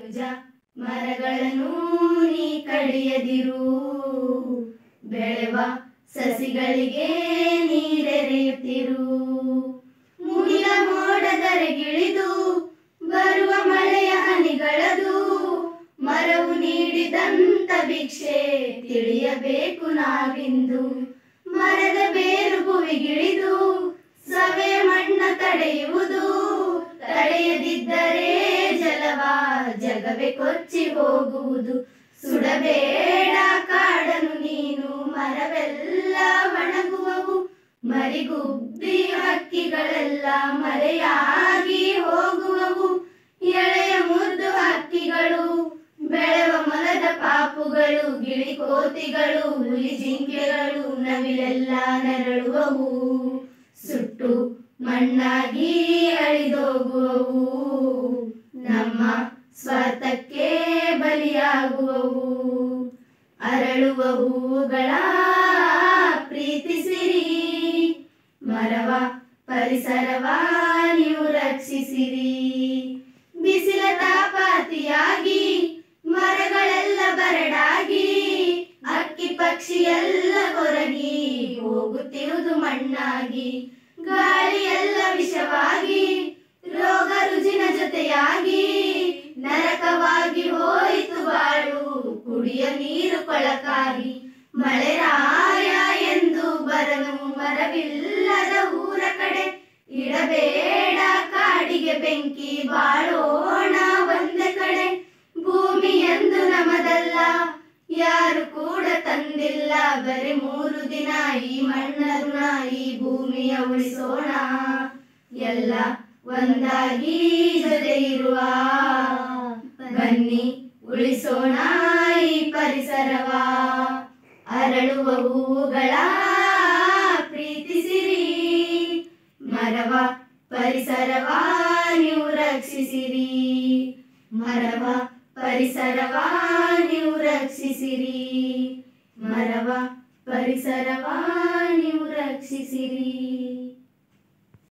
ಅನುಜ ಮರಗಳನ್ನು ನೀ ಕಡಿಯದಿರು, ಬೆಳೆವ ಸಸಿಗಳಿಗೆ ನೀರೆರೆಯುತ್ತಿರು. ಮುಗಿಲ ಮೋಡದರೆಗಿಳಿದು ಬರುವ ಮಳೆಯ ಹನಿಗಳದು, ಮರವು ನೀಡಿದಂತ ಭಿಕ್ಷೆ ತಿಳಿಯಬೇಕು ನಾವಿಂದು. ಮರದ ಬೇರು ಭುವಿಗಿಳಿದು ಸವೆಯ ಮಣ್ಣ ತಡೆಯುವುದು, ತಡೆಯದಿದ್ದರೆ ಜಲವ ಜಗವೇ ಕೊಚ್ಚಿ ಹೋಗುವುದು. ಸುಡಬೇಡ ಕಾಡನು ನೀನು, ಮರವೆಲ್ಲ ಒಣಗುವವು. ಮರಿಗುಬ್ಬಿ ಹಕ್ಕಿಗಳೆಲ್ಲ ಮರೆಯಾಗಿ ಹೋಗುವವು. ಎಳೆಯ ಮುದ್ದು ಹಕ್ಕಿಗಳು, ಬೆಳೆವ ಮೊಲದ ಪಾಪುಗಳು, ಗಿಳಿಕೋತಿಗಳು, ಹುಲಿ ಜಿಂಕೆಗಳು, ನವಿಲೆಲ್ಲ ನರಳುವವು. ಸುಟ್ಟು ಮಣ್ಣಾಗಿ ಅಳಿದೋಗುವವು, ನಮ್ಮ ಸ್ವಾರ್ಥಕ್ಕೆ ಬಲಿಯಾಗುವವು. ಅರಳುವ ಹೂಗಳ ಪ್ರೀತಿಸಿರಿ, ಮರವ ಪರಿಸರವ ನೀವು ರಕ್ಷಿಸಿರಿ. ಬಿಸಿಲ ತಾಪಾತಿಯಾಗಿ ಮರಗಳೆಲ್ಲ ಬರಡಾಗಿ, ಅಕ್ಕಿ ಪಕ್ಷಿ ಎಲ್ಲ ಕೊರಗಿ ಹೋಗುತ್ತಿರುವುದು ಮಣ್ಣಾಗಿ. ಗಾಳಿ ಎಲ್ಲ ವಿಷವಾಗಿ, ರೋಗ ರುಜಿನ ಜೊತೆಯಾಗಿ, ನರಕವಾಗಿ ಹೋಯಿತು ಬಾಳು ಕುಡಿಯ ನೀರು ಕೊಳಕಾಗಿ. ಮಳೆರಾಯ ಎಂದು ಬರನು ಮರವಿಲ್ಲದ ಊರ ಕಡೆ, ಇಡಬೇಡ ಕಾಡಿಗೆ ಬೆಂಕಿ ಬಾಳೋಣ ಒಂದೇ ಕಡೆ. ಭೂಮಿ ಎಂದು ನಮದಲ್ಲ ಯಾರು ಕೂಡ ತಂದಿಲ್ಲ, ಬರೀ 3 ದಿನ ಈ ಮಣ್ಣ ಋಣ, ಈ ಭೂಮಿಯ ಉಳಿಸೋಣ ಎಲ್ಲ ಒಂದಾಗಿ ಜೊತೆ ಇರುವ. ಬನ್ನಿ ಉಳಿಸೋಣ ಈ ಪರಿಸರವ, ಅರಳುವ ಹೂಗಳ ಪ್ರೀತಿಸಿರಿ, ಮರವ ಪರಿಸರವ ನೀವು ರಕ್ಷಿಸಿರಿ. ಮರವ ಪರಿಸರವ ನೀವು ರಕ್ಷಿಸಿರಿ, ಮರವ ಪರಿಸರವ ನೀವು ರಕ್ಷಿಸಿರಿ.